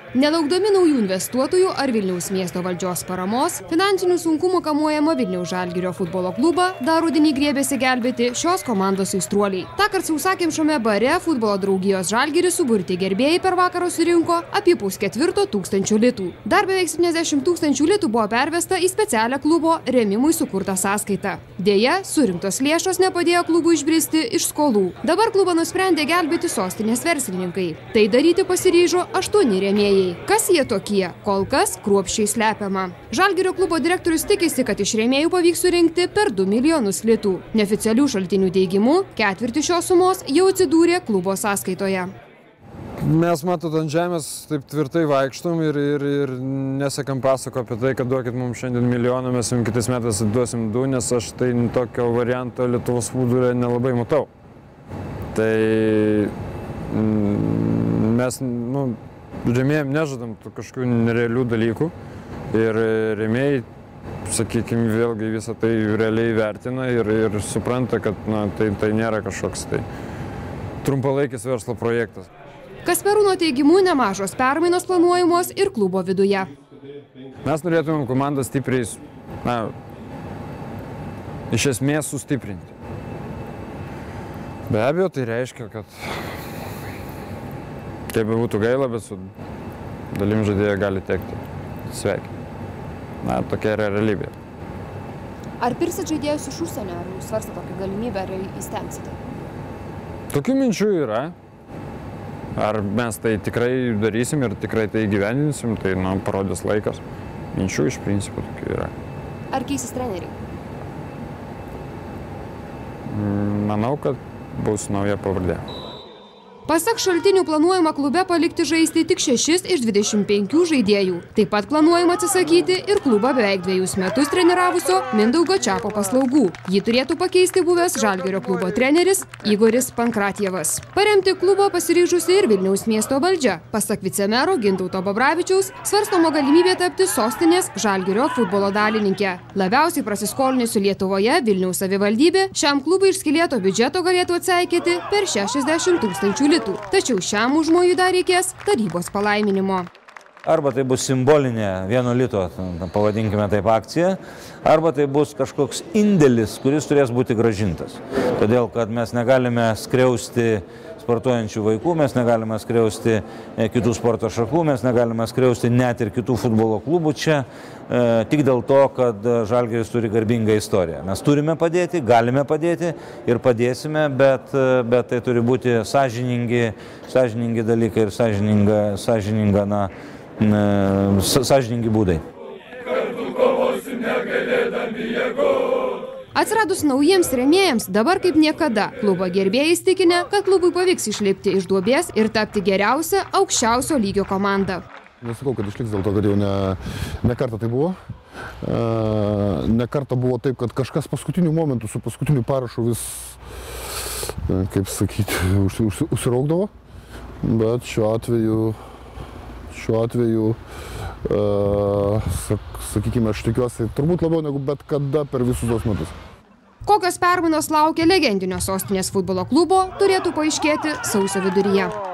Nelaukdami naujų investuotojų ar Vilniaus miesto valdžios paramos, finansinių sunkumų kamuojama Vilniaus Žalgirio futbolo klubą dar rudenį griebėsi gelbėti šios komandos aistruoliai. Tąkart sausakimšame bare futbolo draugijos Žalgiris suburti gerbėjai per vakarą surinko apie 3,4 tūkstančių litų. Dar beveik 70 tūkstančių litų buvo pervesta į specialią klubo rėmimui sukurtą sąskaitą. Deja, surinktos lėšos nepadėjo klubui išbristi iš skolų. Dabar klubą nusprendė gelbėti sostinės verslininkai. Tai daryti pasiryžo 8 rėmėjai. Kas jie tokie? Kol kas kruopščiai slepiama. Žalgirio klubo direktorius tikisi, kad iš rėmėjų pavyks surinkti per 2 milijonus litų. Neoficialių šaltinių teigimu, ketvirtį šios sumos jau atsidūrė klubo sąskaitoje. Mes, matot, ant žemės taip tvirtai vaikštom ir nesekam pasako apie tai, kad duokit mums šiandien milijoną, mes jums kitais metais duosim 2, nes aš tai tokio varianto Lietuvos futbole nelabai matau. Tai mes, rėmėjams nežadam kažkokių nerealių dalykų ir rėmėjai, sakykime, vėlgi visą tai realiai vertina ir supranta, kad tai nėra kažkoks trumpalaikis verslo projektas. Kasperūno teigimu, nemažos permainos planuojamos ir klubo viduje. Mes norėtumėm komandą stipriai, iš esmės sustiprinti. Be abejo, tai reiškia, kad kaip būtų gaila, bet su dalim žaidėjo gali tekti sveikinti. Tokia yra realybė. Ar pirsit žaidėjus iš užsienio, ar jūs svarstate tokią galimybę, ar įstengsite? Tokių minčių yra. Ar mes tai tikrai darysim ir tikrai tai įgyvendinsim, tai parodys laikas. Minčių iš principo tokių yra. Ar keisis treneriai? Manau, kad bus nauja pavardė. Pasak šaltinių, planuojama klube palikti žaisti tik 6 iš 25 žaidėjų. Taip pat planuojama atsisakyti ir klubą beveik 2 metus treniravusio Mindaugo Čiapo paslaugų. Jį turėtų pakeisti buvęs Žalgirio klubo treneris Igoris Pankratjevas. Paremti klubo pasiryžusi ir Vilniaus miesto valdžia. Pasak vicemero Gintauto Babravičiaus, svarstoma galimybė tapti sostinės Žalgirio futbolo dalininkė. Labiausiai prasiskolinusi Lietuvoje Vilniaus savivaldybė šiam klubui iš skylėto biudžeto galėtų atseikėti per 60 tūkstančių litų. Tačiau šiam užmojui dar reikės tarybos palaiminimo. Arba tai bus simbolinė 1 lito, pavadinkime taip, akcija, arba tai bus kažkoks indėlis, kuris turės būti grąžintas. Todėl, kad mes negalime skriausti sportuojančių vaikų, mes negalime skriausti kitų sporto šakų, mes negalime skriausti net ir kitų futbolo klubų čia, tik dėl to, kad Žalgiris turi garbingą istoriją. Mes turime padėti, galime padėti ir padėsime, bet tai turi būti sąžiningi dalykai ir sąžiningi būdai. Atsiradus naujiems rėmėjams, dabar kaip niekada, klubo gerbėjai įstikinę, kad klubui pavyks išlipti iš duobės ir tapti geriausia, aukščiausio lygio komanda. Nesakau, kad išliks dėl to, kad jau ne kartą tai buvo. Ne kartą buvo taip, kad kažkas paskutiniu momentu su paskutiniu parašu vis, kaip sakyti, užsiraukdavo. Bet šiuo atveju, sakykime, aš tikiuosi turbūt labiau negu bet kada per visus tos metus. Kokios permainos laukia legendinio sostinės futbolo klubo, turėtų paaiškėti sausio viduryje.